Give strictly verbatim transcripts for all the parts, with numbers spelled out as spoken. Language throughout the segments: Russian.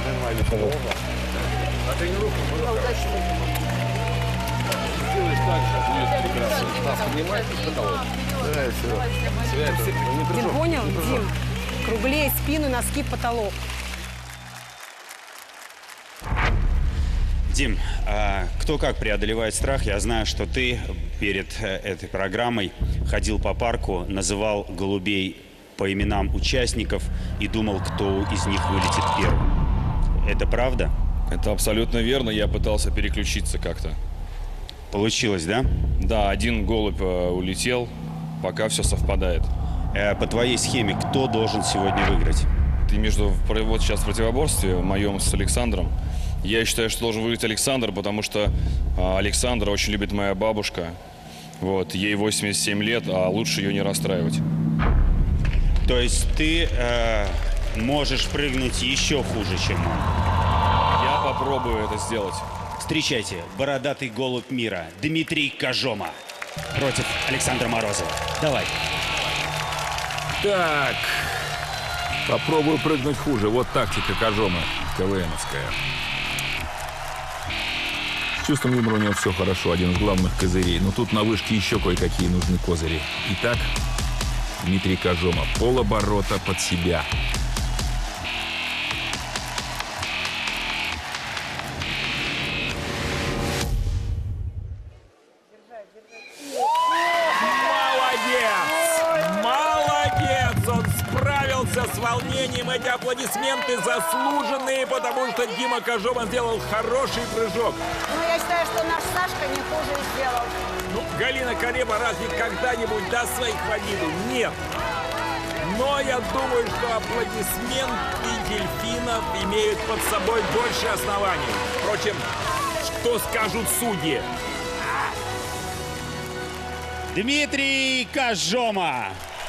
Нормально. А тренировку сделаешь так же, будет прекрасно. Нас поднимает из потолка. Да, и все. Дим, понял? Дим, круглее спину, носки в потолок. Дим, а кто как преодолевает страх? Я знаю, что ты перед этой программой ходил по парку, называл голубей по именам участников и думал, кто из них вылетит первым. Это правда? Это абсолютно верно. Я пытался переключиться как-то. Получилось, да? Да, один голубь э, улетел, пока все совпадает. Э, по твоей схеме, кто должен сегодня выиграть? Ты между вот сейчас в противоборстве моем с Александром. Я считаю, что должен выиграть Александр, потому что э, Александра очень любит моя бабушка. Вот, ей восемьдесят семь лет, а лучше ее не расстраивать. То есть ты э, можешь прыгнуть еще хуже, чем он? Я попробую это сделать. Встречайте, бородатый голубь мира Дмитрий Кожома против Александра Морозова. Давай. Так, попробую прыгнуть хуже. Вот тактика Кожомы, КВНовская. С чувством юмора у него все хорошо, один из главных козырей. Но тут на вышке еще кое-какие нужны козыри. Итак, Дмитрий Кожома, полоборота под себя. С волнением эти аплодисменты заслуженные, потому что Дима Кожома сделал хороший прыжок. Ну, я считаю, что наш Сашка не хуже сделал. Ну, Галина Кареба разве когда-нибудь даст своих в обиду? Нет. Но я думаю, что аплодисменты дельфинов имеют под собой больше оснований. Впрочем, что скажут судьи? Дмитрий Кожома.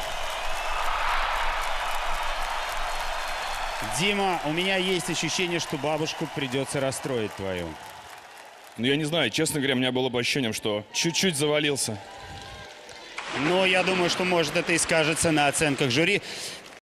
Дима, у меня есть ощущение, что бабушку придется расстроить твою. Ну, я не знаю, честно говоря, у меня было бы ощущением, что чуть-чуть завалился. Но я думаю, что, может, это и скажется на оценках жюри.